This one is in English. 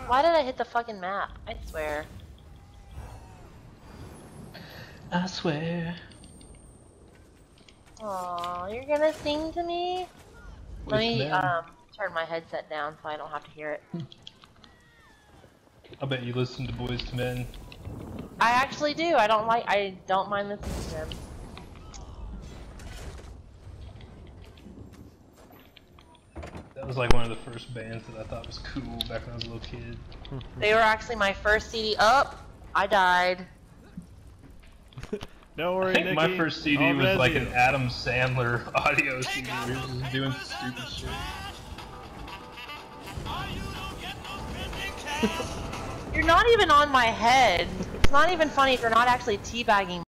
Why did I hit the fucking map? I swear. I swear. Aw, you're gonna sing to me? Let me turn my headset down so I don't have to hear it. I bet you listen to Boys to Men. I actually do. I don't mind listening to them. That was like one of the first bands that I thought was cool back when I was a little kid. They were actually my first CD. I died. Don't worry, I think Nikki. my first CD was like an Adam Sandler audio CD where he was just doing stupid shit. You're not even on my head. It's not even funny if you're not actually teabagging